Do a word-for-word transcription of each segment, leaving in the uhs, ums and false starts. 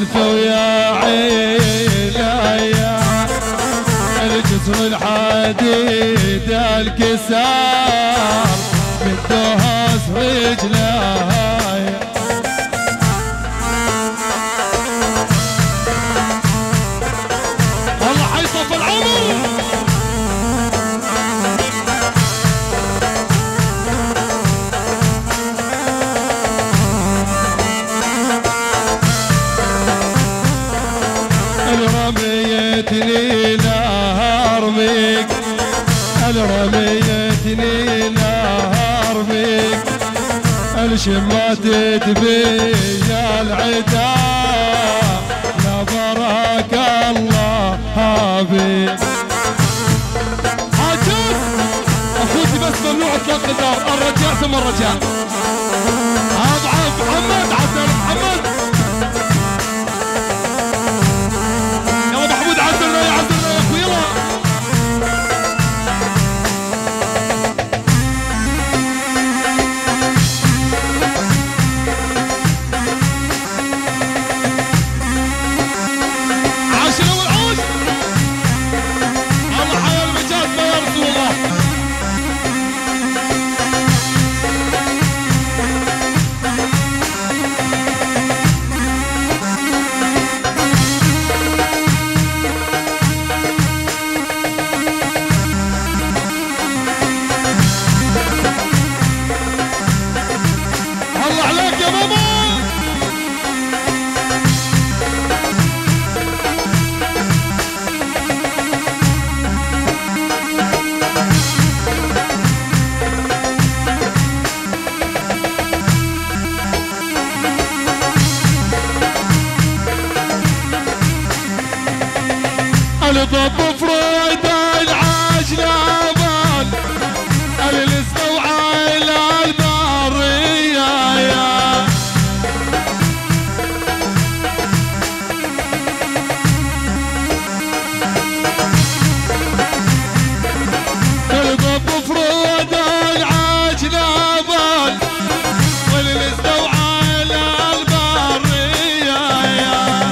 الف ويا عيني الجسر الحديد الكسار من دهس رجلاي والله حيصف العمر رميتني نهار بيك رميتني نهار بيك الشماتت بي العدا لا بارك الله بيك حاجات اخوتي بس ممنوع اطلاق النار الرجاء ثم الرجاء اضعف محمد عبد محمد عدلنا يا عدلنا يا اخوي يلا عاش الاول عاش الله حيا المجاد ما يا رسول الله الضب فريد العاج لابان اللي استوعى البرية يا الضب فريد العاج لابان واللي استوعى البرية يا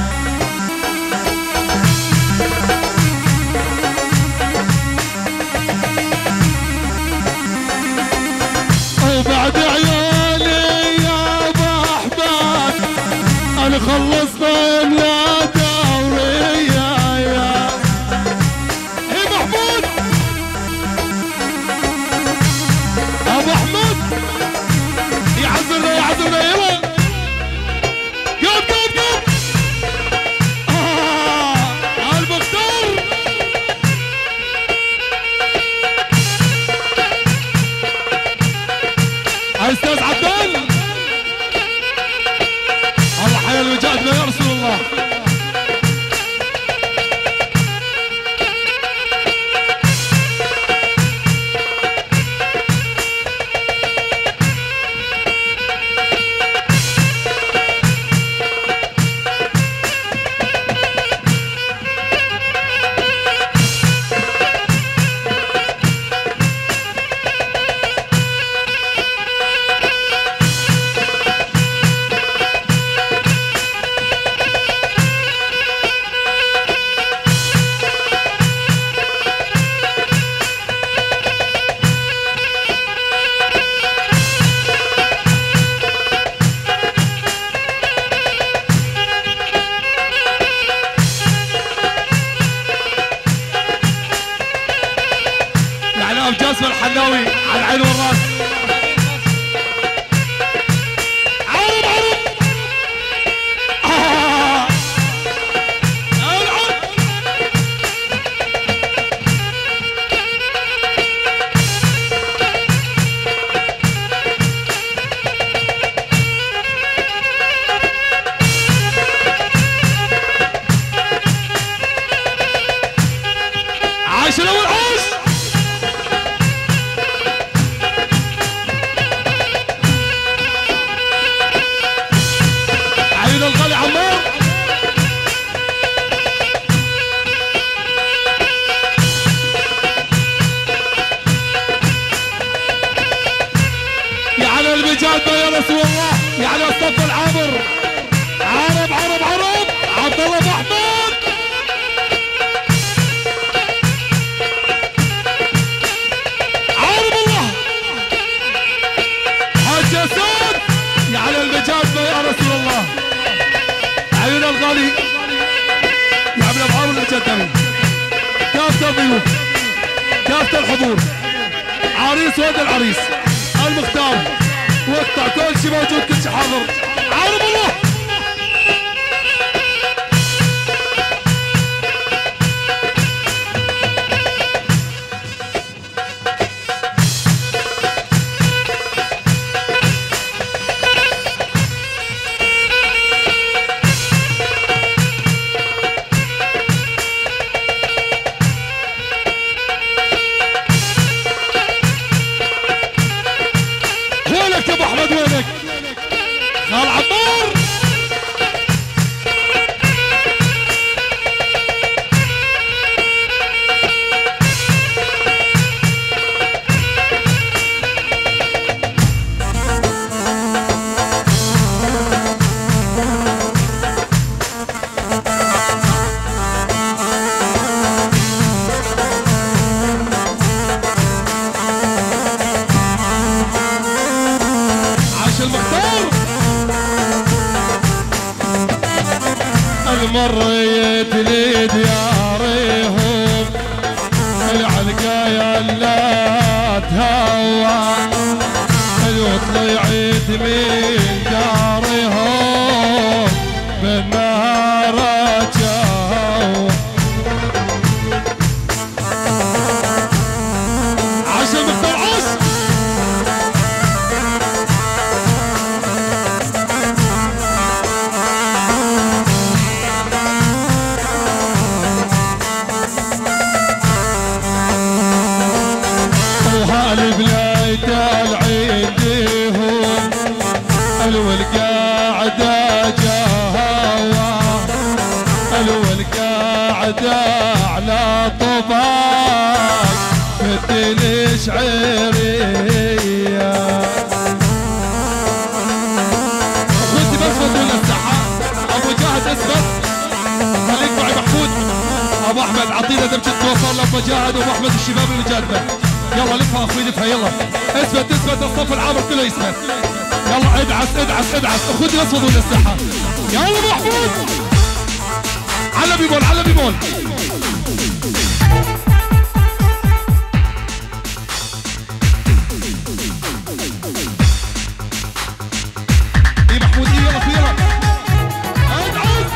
وبعد عيالي يا بحبان انا خلصنا يا دورية يا هي محمود ابو احمد يعذرنا يعذرنا يلا قوم قوم قوم اه المختار استاذ عبدال الله حيا الوجاد يا رسول الله جاسم الحناوي على العين والراس عرب عرب آه. العب عاش الاول عاش الغالي عمار يا على المجاد يا رسول الله يا على الصف العابر عرب عرب عرب عبد الله ابو احمد عارف الله حاج اسود يا على المجازة يا رسول الله عيون الغالي يا ابن ابو عمرو الجدري كافة الضيوف كافة الحضور عريس واد العريس المختار وقطع كل شيء موجود كل شيء حاضر عارف الله وينك يا ابو احمد وينك خال عمار مريت لي ديارهم العلقايا لا تهوى وطلعت من دارهم بالنهار جهوى عشان مختار عصر العيدهم والقاعدة جهوى والقاعدة على طباق مثل شعرية اخوتي بس فضول الساحة ابو جاهد اثبت خليك معي محمود ابو احمد عطينا دمجة توصل لابو جاهد وابو احمد الشباب اللي جاتنا يلا لفها اخوي لفها يلا اثبت اثبت الصف العامر كله يثبت يلا ادعس ادعس ادعس اخوتي بس فضول الساحة يلا محمود على بيبول على بيبول ايه محمود ايه يلا في يلا ادعس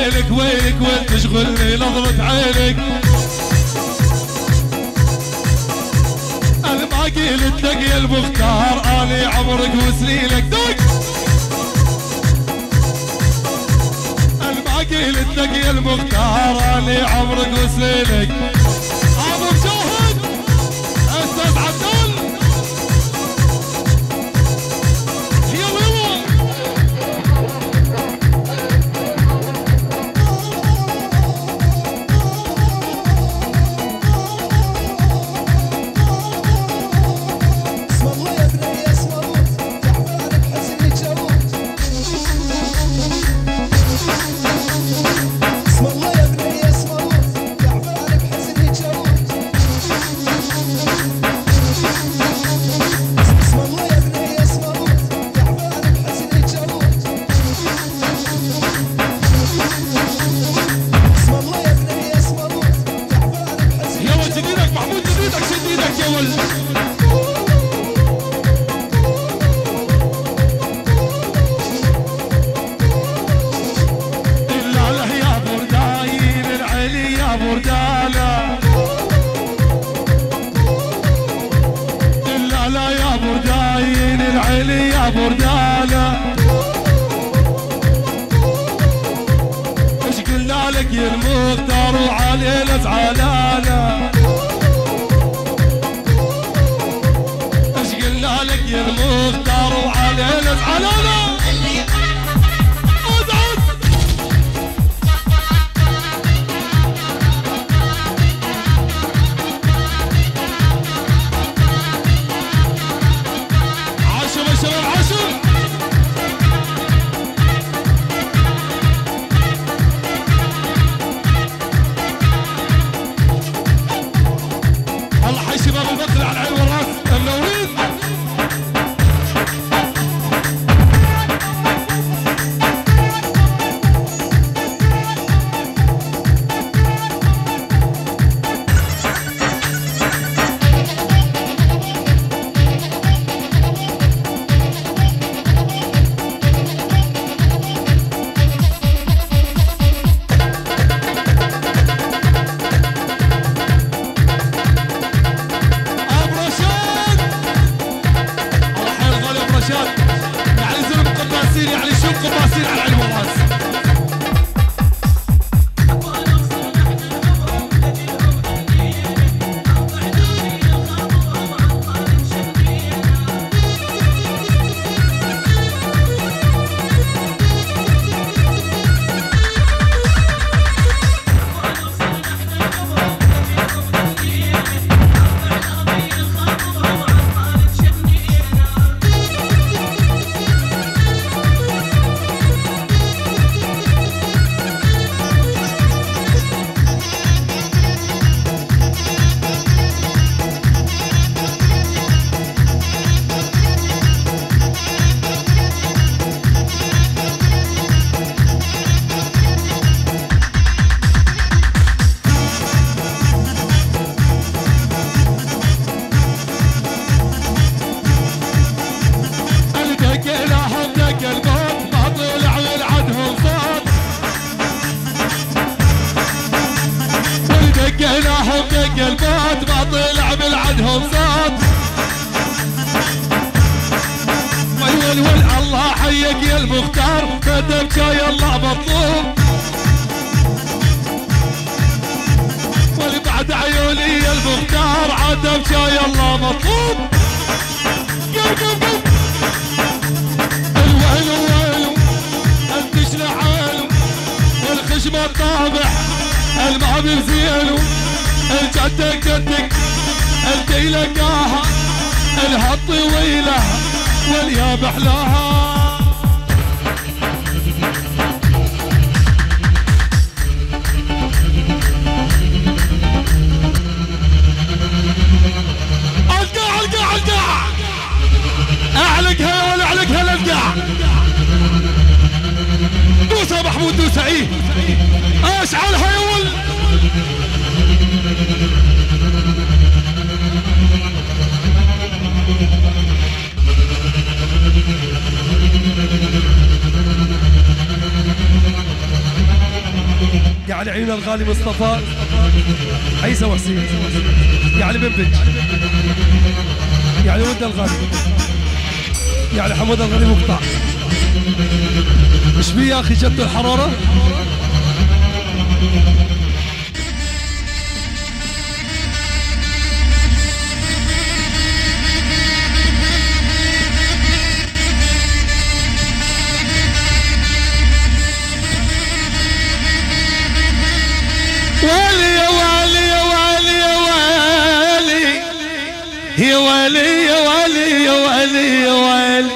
ويلك ويلك وين تشغلني نظرة عينك. انا ما قلت لك يا المختار اني عمرك وسنينك دق. انا ما قلت لك يا المختار اني عمرك وسنينك. ابو مجاهد استاذ عبدال يلا يلا. يا المختار وعلينا زعلانة. ايش قلنا لك يا المختار وعلينا زعلانة. ادعس عشر يا شباب عشر. شباب البطل على العين والراس منورين. يعني زلم قباسين يعني شو قباسين على العين والراس. دقيناهم دق البوت ما طلع بالعدهم صوت. ويل ويل الله حيك يا المختار كتب جاي الله مطلوب. واللي بعد عيوني يا المختار عتب جاي الله مطلوب. قم قم قم الويل ويلو انتش لحاله والخشمه الطابع المعبر زينو الجدك جدك الدي لقاها الها طويله والياب احلاها. القاع القاع القاع اعلقها ولا اعلقها للقاع. دوسها محمود دوسها ايه اشعلها يا ولد. على عيون الغالي مصطفى عيسى وحسين، يعني منبج، يعني ود الغالي، يعني حمود الغالي مقطع. ايش بيه يا اخي جد الحراره؟ والي يا والي يا والي يا والي يا والي يا والي يا والي يا والي